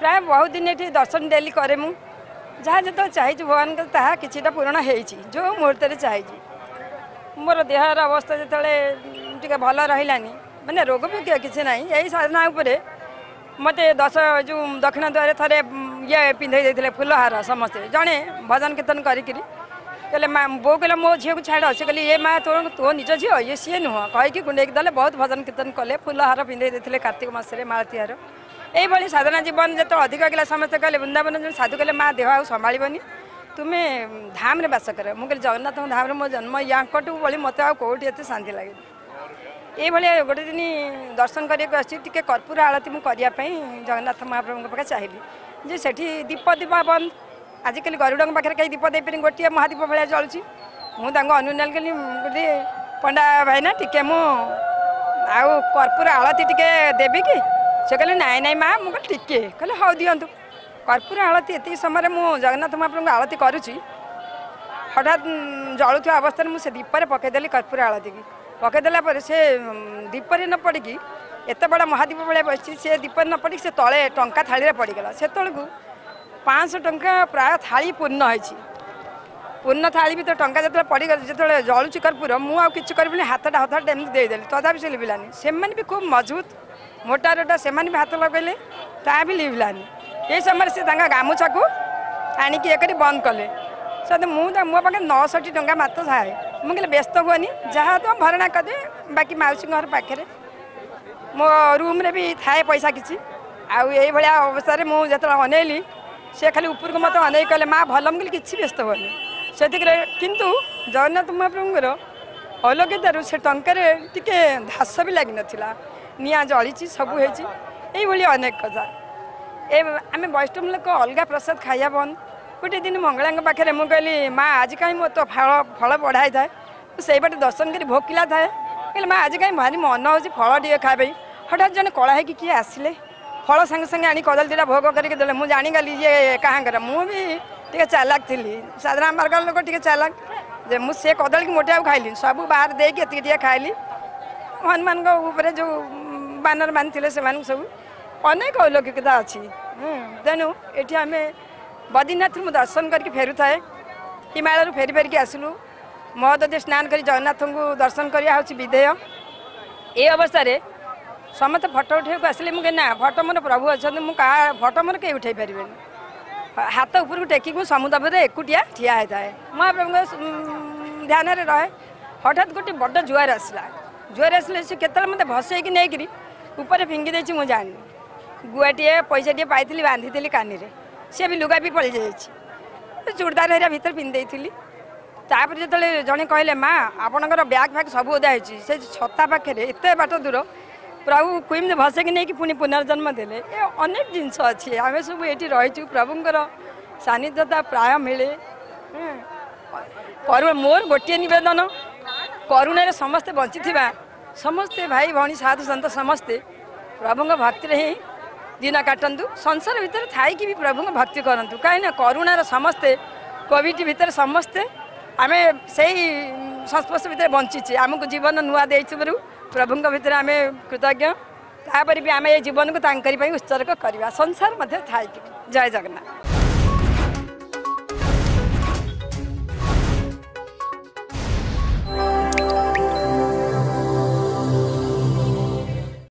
प्राय बहुत दिन ये दर्शन डेली करे मु जहाँ जो चाहिए भगवान ताहा किछिटा पूरण होती जो मुहूर्त चाहिए मोर देहर अवस्था जो भल रही माने रोग भी किसी ना यही साधना उपरे मते 10 जो दक्षिण द्वार थे ये पिंधे देते फुलहार समस्ते जड़े भजन कीर्तन करी कहले माँ बो कहले मो झील को छाड़ से कहली ये माँ तो निज झील ये सी नुह कहीकि गुंडेक देले बहुत भजन कीर्तन कले फुलहार पिंधे देते कार्तिक मासरे मालतीहार यही साधना जीवन जो अधिक गला समस्त कहले वृंदावन जो साधु कहले माँ देह आ संभाळबनी तुम्हें धाम रे बास कर मुझे जगन्नाथ धाम रे मो जन्म यांकटू बोली मत आउटी एत शांति लगे ये गोटे दिन दर्शन करके कर्पूर आलती मुझे जगन्नाथ महाप्रभु पाखे चाहिए जे सेठी दीप दीप बंद आजिकल गरुड़ पाखे कहीं दीप दे गोटे महादीप भाया चलुची मुझे अनुनाल कली गोटे पंडा भाईना टिके मु आउ कर्पूर आलती टिके देवी कि से कहले नाई नाई माँ मुझे टिके कहले हाँ दिंतु कर्पूर आलती एत समय मुझे जगन्नाथ महाप्रभु आलती करुच्ची हठात जलुवा अवस्था मुझे दीपरे पकईदेली कर्पूर आलती की पकईदेला से दीपरे न पड़ी एत बड़ा महादीप भाया बस से दीपरे न पड़ी से तले टंका थाली पड़गला से 500 टंका प्राय थाली पूर्ण होती पूर्ण थाली भी तो टंका जो पड़गला जो जलुची कर्पूर मुझे कि हाथटा हथटा एमती देदेली तथा भी से लिभिलानी से भी खूब मजबूत मोटा रोटा से भी हाथ लगेले ता भी लिभिलानी ये समय से गामुछा को आणिक एक बंद कले सद मुझे मो पाखे 960 टंका मात्र थाए मुझे व्यस्त हुए जहाँ तो भरणा करदे बाकी मौसी घर पाखे मो रूम रे भी थाए पैसा किसी आई भाया अवस्था मुझे अनेली से खाली ऊपर को मत अनेक कहले माँ भल मुझे किसी व्यस्त हुए से किंतु जगन्नाथ महाप्रभुर अलौकितार से टंकार टिके धास भी लगी नाला निआ जली सबू होली अनेक कथा ए आम वैष्णव लोक अलग प्रसाद खाया बंद गोटे दिन मंगला पाखे मुझे कहली माँ आज कहीं मो तो फल बढ़ाई थाए से बाटे दर्शन कर भोकिला थाए कहले माँ आज कहीं भारी मन हो फल टे खाए हठात जन कला है किए आसिले फल संगे संगे आनी कदली दुटा भोग करके देले मुझे जानीगली ये कहाँ मुझे टे चालाक थी साधारण मार्ग लोक टे चालाक जे मुझे कदली की मोटे खाइली सब बाहर देती खाइली हनुमान जो बानर मान थे से सब अनेक अलौकिकता अच्छी तेणु ये आम बद्रीनाथ दर्शन करके फेरू थाए हिमालय फेरी फेरिकी आसलु महोदय स्नान कर जगन्नाथ को दर्शन करा विधेय ये अवस्था समस्त फटो उठे आसिले मुझे ना फटो मोर प्रभु अच्छा मुझे फटो मोर कहीं उठे पारे हाथ उपरको टेक समुद्र एकुटिया ठिया होता है महाप्रभु ध्यान रहे हठात गोटे बड़ जुआर आसला जुआर आसले से केतल मत भसई नहीं ऊपर फिंगी देती मुझे जानी गुआटे पैसा टे पाई बांधी कानी सी भी लुगा भी पड़ जाए चूड़दार हरिया भर पिंधे तापर जो जड़े कहले माँ आपणकर ब्याग फैग सब ओदा से छता पाखे एत बाट दूर प्रभु कुम भसकी नहीं पुणी पुनर्जन्म देले ये अनेक जिनस अच्छी आम सब ये रहीचु प्रभुंर सानिध्यता प्राय मिले मोर गोटे नवेदन करुणार समस्ते बंची समस्ते भाई भौणी साधु सत समस्ते प्रभु भक्ति ही दिन काटतु संसार भितर थाई भी प्रभु भक्ति करूँ कहीं करुणार समस्ते कोविड भितर समस्ते आम से संस्पर्श भितर बंची आमको जीवन नुआ दे प्रभु भितर आम कृतज्ञ तापर भी आम ये जीवन को उत्सर्ग करवा संसार मध्य थाई जय जगन्नाथ।